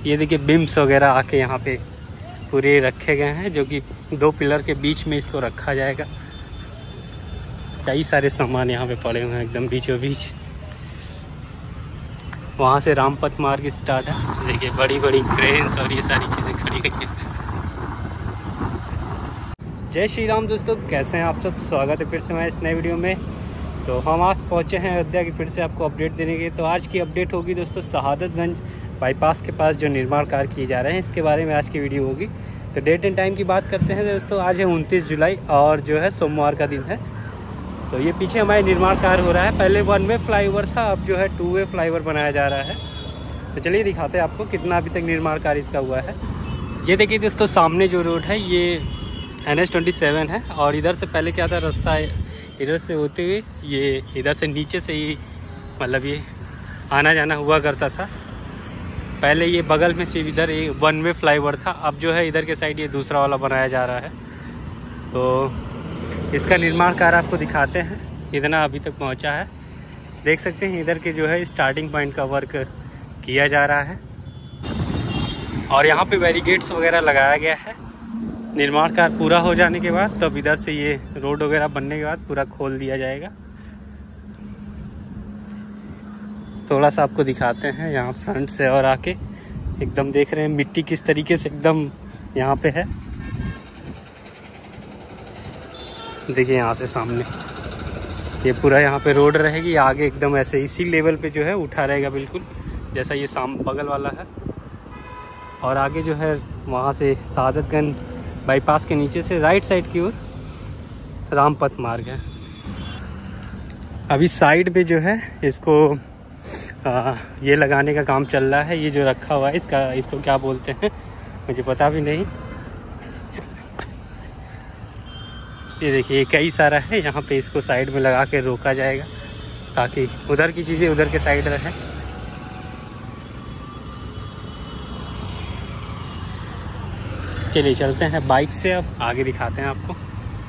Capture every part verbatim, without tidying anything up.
ये देखिए बिम्स वगैरह आके यहाँ पे पूरे रखे गए हैं, जो कि दो पिलर के बीच में इसको रखा जाएगा। कई सारे सामान यहाँ पे पड़े हुए हैं एकदम बीचों बीच। वहाँ से रामपथ मार्ग स्टार्ट है। देखिए बड़ी बड़ी क्रेन्स और ये सारी चीज़ें खड़ी हुई हैं। जय श्री राम दोस्तों, कैसे हैं आप सब। स्वागत है फिर से मैं इस नए वीडियो में। तो हम आज पहुँचे हैं अयोध्या की, फिर से आपको अपडेट देने के। तो आज की अपडेट होगी दोस्तों शहादतगंज बाईपास के पास जो निर्माण कार्य किए जा रहे हैं, इसके बारे में आज की वीडियो होगी। तो डेट एंड टाइम की बात करते हैं दोस्तों। आज है उनतीस जुलाई और जो है सोमवार का दिन है। तो ये पीछे हमारे निर्माण कार्य हो रहा है। पहले वन वे फ्लाईओवर था, अब जो है टू वे फ्लाईओवर बनाया जा रहा है। तो चलिए दिखाते हैं आपको कितना अभी तक निर्माण कार्य इसका हुआ है। ये देखिए दोस्तों, सामने जो रोड है ये एन एच ट्वेंटी सेवन है। और इधर से पहले क्या था, रास्ता इधर से होते हुए ये इधर से नीचे से ही मतलब ये आना जाना हुआ करता था। पहले ये बगल में सिर्फ इधर एक वन वे फ्लाईओवर था, अब जो है इधर के साइड ये दूसरा वाला बनाया जा रहा है। तो इसका निर्माण कार्य आपको दिखाते हैं कितना अभी तक पहुंचा है। देख सकते हैं इधर के जो है स्टार्टिंग पॉइंट का वर्क किया जा रहा है और यहाँ पे बैरिकेड्स वगैरह लगाया गया है। निर्माण कार्य पूरा हो जाने के बाद तब इधर से ये रोड वगैरह बनने के बाद पूरा खोल दिया जाएगा। थोड़ा सा आपको दिखाते हैं यहाँ फ्रंट से और आके एकदम देख रहे हैं मिट्टी किस तरीके से एकदम यहाँ पे है। देखिए यहाँ से सामने ये पूरा यहाँ पे रोड रहेगी, आगे एकदम ऐसे इसी लेवल पे जो है उठा रहेगा बिल्कुल जैसा ये साम बगल वाला है। और आगे जो है वहाँ से शहादतगंज बाईपास के नीचे से राइट साइड की ओर रामपथ मार्ग है। अभी साइड पे जो है इसको आ, ये लगाने का काम चल रहा है। ये जो रखा हुआ है इसका इसको क्या बोलते हैं मुझे पता भी नहीं। ये देखिए कई सारा है, यहाँ पे इसको साइड में लगा के रोका जाएगा ताकि उधर की चीज़ें उधर के साइड रहें। चलिए चलते हैं बाइक से, अब आगे दिखाते हैं आपको।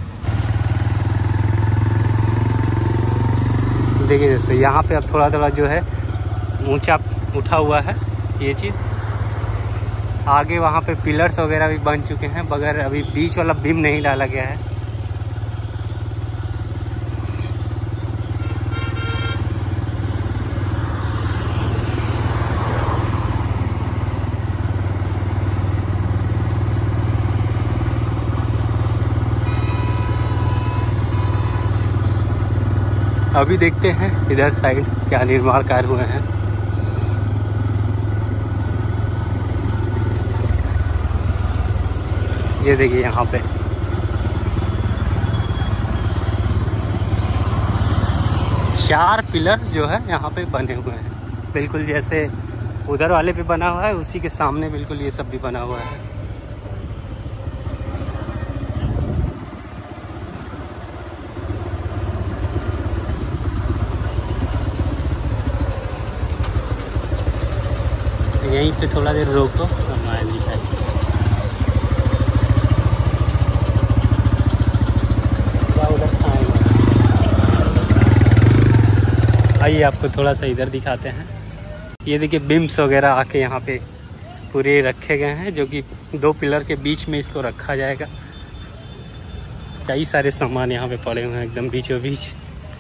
देखिए दोस्तों यहाँ पे अब थोड़ा थोड़ा जो है ऊंचा उठा हुआ है ये चीज़। आगे वहाँ पे पिलर्स वगैरह भी बन चुके हैं, मगर अभी बीच वाला बीम नहीं डाला गया है। अभी देखते हैं इधर साइड क्या निर्माण कार्य हुए हैं। ये देखिए यहाँ पे चार पिलर जो है यहाँ पे बने हुए हैं, बिल्कुल जैसे उधर वाले पे बना हुआ है उसी के सामने बिल्कुल ये सब भी बना हुआ है। यहीं पे थोड़ा देर रोको, हमारे दिखाई आइए आपको थोड़ा सा इधर दिखाते हैं। ये देखिए बिम्स वगैरह आके यहाँ पे पूरे रखे गए हैं, जो कि दो पिलर के बीच में इसको रखा जाएगा। कई सारे सामान यहाँ पे पड़े हुए हैं एकदम बीचों बीच।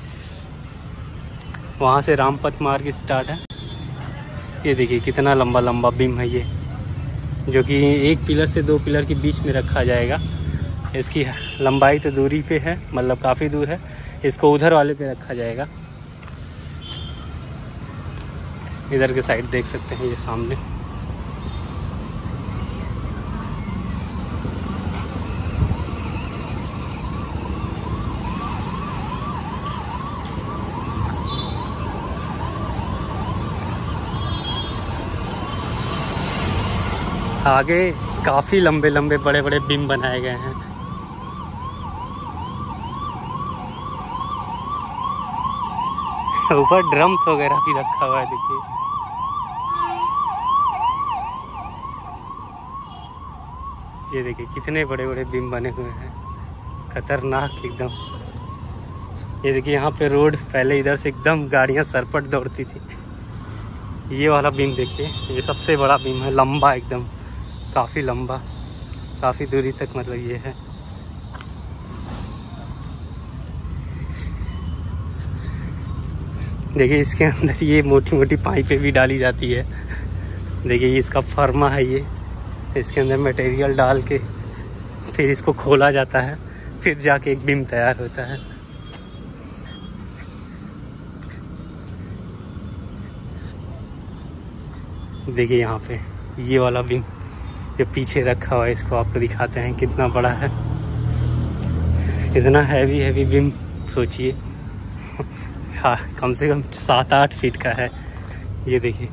वहाँ से रामपथ मार्ग स्टार्ट है। ये देखिए कितना लंबा लंबा बीम है ये, जो कि एक पिलर से दो पिलर के बीच में रखा जाएगा। इसकी लंबाई तो दूरी पे है, मतलब काफ़ी दूर है। इसको उधर वाले पे रखा जाएगा। इधर के साइड देख सकते हैं ये सामने। आगे काफ़ी लंबे लंबे बड़े बड़े बीम बनाए गए हैं। ऊपर ड्रम्स वगैरह भी रखा हुआ है। देखिए ये देखिए कितने बड़े बड़े बीम बने हुए हैं, खतरनाक एकदम। ये देखिए यहाँ पे रोड पहले इधर से एकदम गाड़ियाँ सरपट दौड़ती थी, ये वाला बीम देखिए, ये सबसे बड़ा बीम है, लंबा एकदम, काफ़ी लंबा, काफ़ी दूरी तक मतलब ये है। देखिए इसके अंदर ये मोटी मोटी पाइपें भी डाली जाती है। देखिए ये इसका फर्मा है, ये इसके अंदर मटेरियल डाल के फिर इसको खोला जाता है, फिर जाके एक बीम तैयार होता है। देखिए यहाँ पे ये वाला बीम जो पीछे रखा हुआ है, इसको आपको दिखाते हैं कितना बड़ा है। इतना हैवी हैवी बीम सोचिए, हाँ कम से कम सात आठ फीट का है। ये देखिए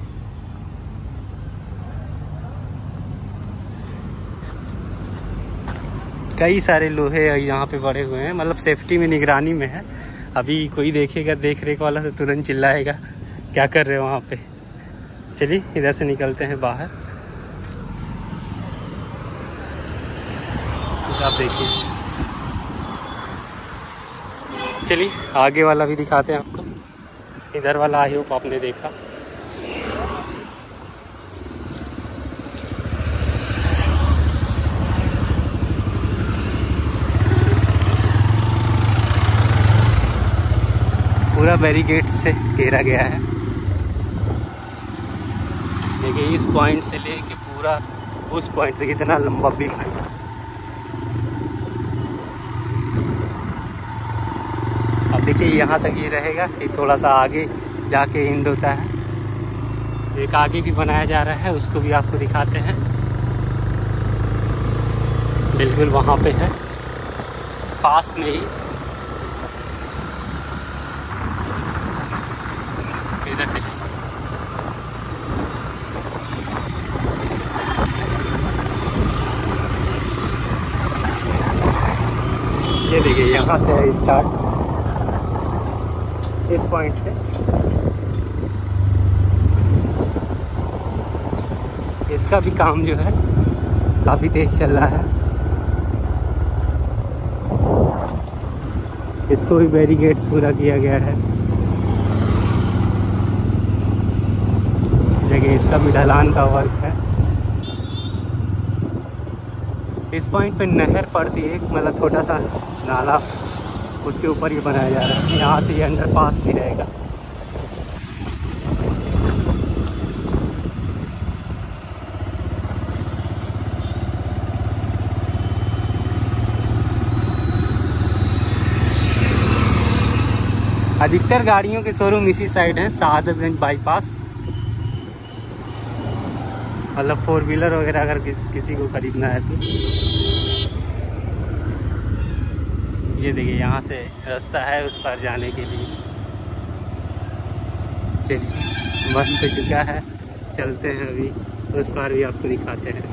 कई सारे लोहे यहाँ पे पड़े हुए हैं, मतलब सेफ्टी में, निगरानी में है। अभी कोई देखेगा देख रेख वाला तो तुरंत चिल्लाएगा क्या कर रहे हो वहाँ पे। चलिए इधर से निकलते हैं बाहर। आप देखिए, चलिए आगे वाला भी दिखाते हैं आपको। इधर वाला आई होप आपने देखा। पूरा बैरिकेड से घेरा गया है। देखिए इस पॉइंट से लेके पूरा उस पॉइंट तक कितना लंबा बीम है। अब देखिए यहाँ तक ये रहेगा कि थोड़ा सा आगे जाके एंड होता है। एक आगे भी बनाया जा रहा है, उसको भी आपको दिखाते हैं। बिल्कुल वहाँ पे है, पास में ही। इधर से ये देखिए यहाँ से है स्टार्ट, इस पॉइंट से। इसका भी काम जो है काफ़ी तेज चल रहा है। इसको भी बैरिकेड्स पूरा किया गया है। देखिए इसका भी ढलान का वर्क है। इस पॉइंट पे नहर पड़ती है, मतलब छोटा सा नाला, उसके ऊपर ये बनाया जा रहा है। यहाँ से ये अंडरपास भी रहेगा। अधिकतर गाड़ियों के शोरूम इसी साइड है, शहादतगंज बाईपास। मतलब फोर व्हीलर वगैरह अगर किस, किसी को खरीदना है तो। ये देखिए यहाँ से रास्ता है उस पार जाने के लिए। चलिए बस तो चुका है, चलते हैं अभी उस पार भी आपको दिखाते हैं।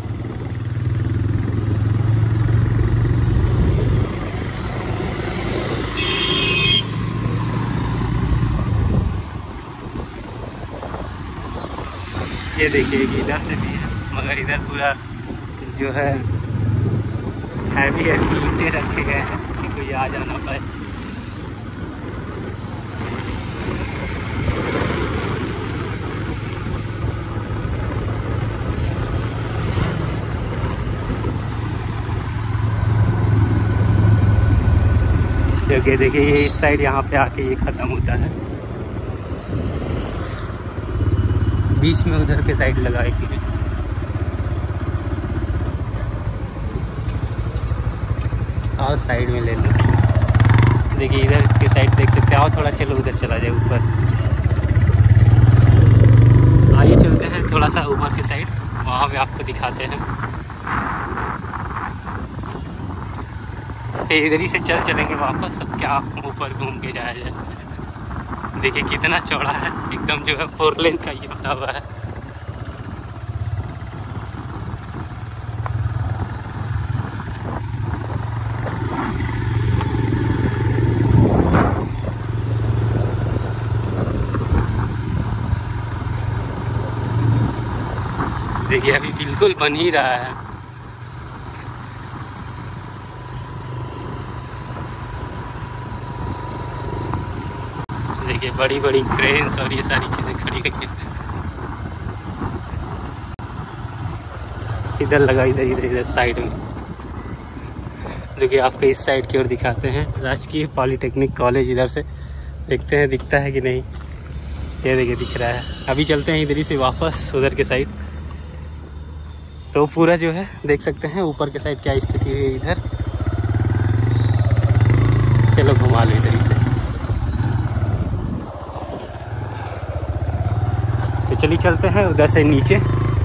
ये देखिए कि इधर से भी है, मगर इधर पूरा जो है हैवी हैवी ईंटें रखे गए हैं कि कोई आ जा ना पाए। क्योंकि देखिए ये इस साइड यहाँ पे आके ये ख़त्म होता है, बीच में उधर के साइड लगाए गए। और साइड में ले लो। देखिए इधर के साइड देख सकते हैं। आओ थोड़ा चलो उधर चला जाए ऊपर। आइए चलते हैं थोड़ा सा ऊपर के साइड, वहाँ पे आपको दिखाते हैं। फिर इधर ही से चल चलेंगे वापस। अब क्या ऊपर घूम के जाया जाए। देखिए कितना चौड़ा है, एकदम जो है फोर लेन का ये बना हुआ है। देखिए अभी बिल्कुल बन ही रहा है। देखिए बड़ी बड़ी क्रेन्स और ये सारी चीज़ें खड़ी हुई हैं। इधर लगा, इधर इधर इधर साइड में। देखिए आपको इस साइड की ओर दिखाते हैं, राजकीय पॉलिटेक्निक कॉलेज। इधर से देखते हैं दिखता है कि नहीं। ये देखिए दिख रहा है। अभी चलते हैं इधर ही से वापस उधर के साइड। तो पूरा जो है देख सकते हैं ऊपर के साइड क्या स्थिति है इधर। चलो घुमा लो इधर ही से। तो चलिए चलते हैं उधर से नीचे।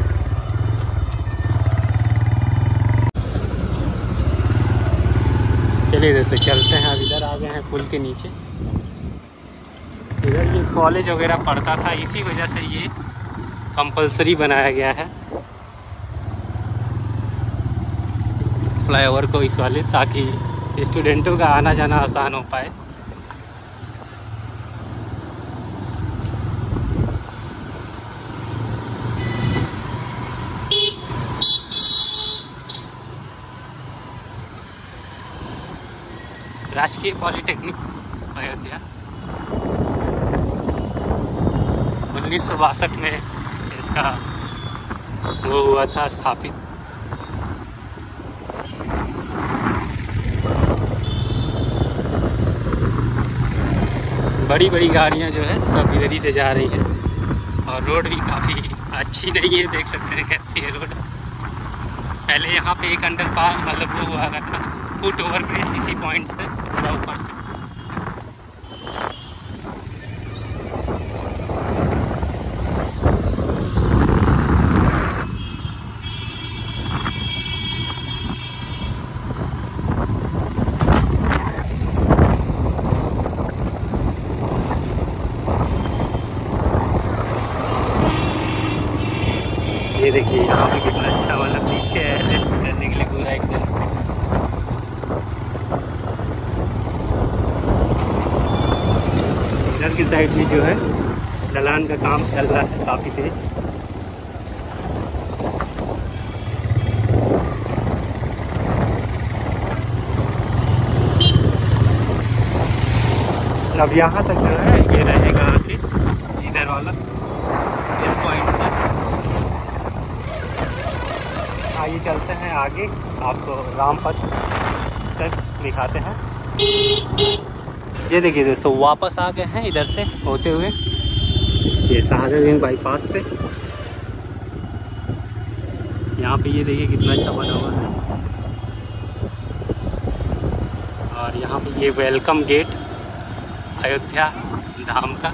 चलिए इधर से चलते हैं। अब इधर आ गए हैं पुल के नीचे। इधर ये कॉलेज वगैरह पढ़ता था, इसी वजह से ये कंपलसरी बनाया गया है फ्लाईओवर को इस वाले, ताकि स्टूडेंटों का आना जाना आसान हो पाए। राजकीय पॉलिटेक्निक अयोध्या उन्नीस सौ बासठ में इसका वो हुआ था स्थापित। बड़ी बड़ी गाड़ियां जो है सब इधर ही से जा रही हैं और रोड भी काफ़ी अच्छी नहीं है। देख सकते हैं कैसी है रोड। पहले यहाँ पे एक अंडर पास मतलब वो हुआ था, फुट ओवर ब्रिज, इसी पॉइंट से पूरा ऊपर से। ये देखिए यहाँ पे कितना अच्छा मतलब नीचे है रेस्ट करने के लिए पूरा एकदम। इधर की साइड में जो है ढलान का काम चल रहा है काफ़ी तेज। अब यहाँ तक जो है ये रहेगा आके इधर वाला इस पॉइंट तक। आइए चलते हैं आगे, आपको रामपथ तक दिखाते हैं। ये देखिए दोस्तों वापस आ गए हैं इधर से होते हुए ये शहादतगंज बाईपास पे। यहाँ पे ये देखिए कितना अच्छा बना हुआ है। और यहाँ पे ये वेलकम गेट अयोध्या धाम का।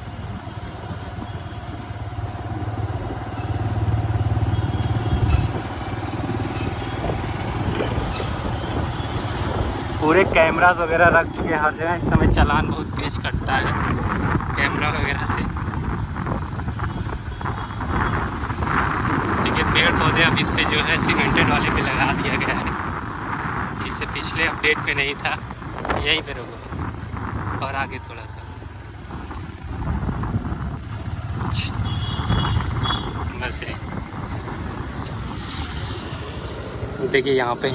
पूरे कैमरास वगैरह रख चुके हैं हर जगह। इस समय चालान बहुत तेज कटता है कैमरा वगैरह से। देखिए पेड़ पौधे अब इस पे जो है सीमेंटेड वाले पे लगा दिया गया है। इससे पिछले अपडेट पे नहीं था। यहीं पे रोको और आगे थोड़ा सा बस। देखिए यहाँ पे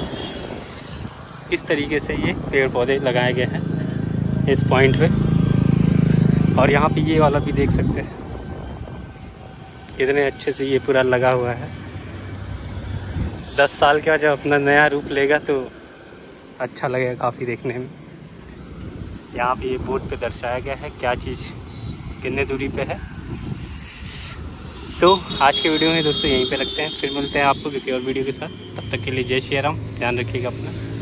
इस तरीके से ये पेड़ पौधे लगाए गए हैं इस पॉइंट पे। और यहाँ पे ये वाला भी देख सकते हैं कितने अच्छे से ये पूरा लगा हुआ है। दस साल का जब अपना नया रूप लेगा तो अच्छा लगेगा काफ़ी देखने में। यहाँ पे ये बोर्ड पे दर्शाया गया है क्या चीज़ कितने दूरी पे है। तो आज के वीडियो में दोस्तों यहीं पे रखते हैं, फिर मिलते हैं आपको किसी और वीडियो के साथ। तब तक के लिए जय श्री राम, ध्यान रखिएगा अपना।